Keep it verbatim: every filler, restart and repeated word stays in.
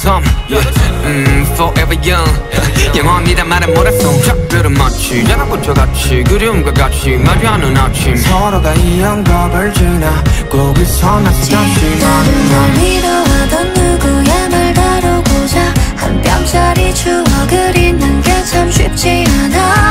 섬 음, forever young 영원이란 말은 모래성 작별은 마치 알아본 적 같이 그리움과 같이 마주하는 아침 서로가 이 영겁을 지나고 위서 나서 다시 만나 미워하던 누구의 말 다루고자 한 뼘짜리 추억을 잊는 게 참 쉽지 않아